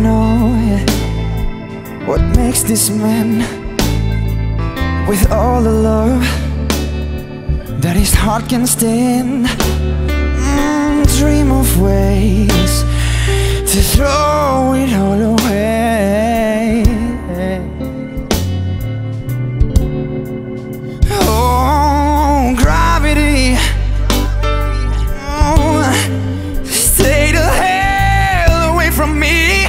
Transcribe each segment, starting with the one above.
know what makes this man, with all the love that his heart can stand, dream of ways to throw it all away. Oh, gravity, oh, stay the hell away from me.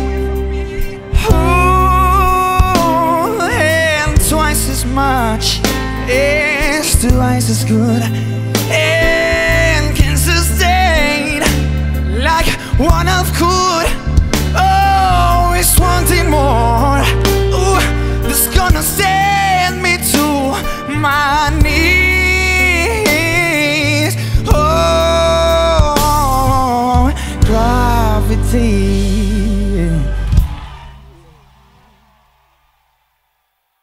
Oh, and twice as much is twice as good, and can sustain like one of could. Oh, it's wanting more. Ooh, that's gonna send me to my knees. Oh, gravity.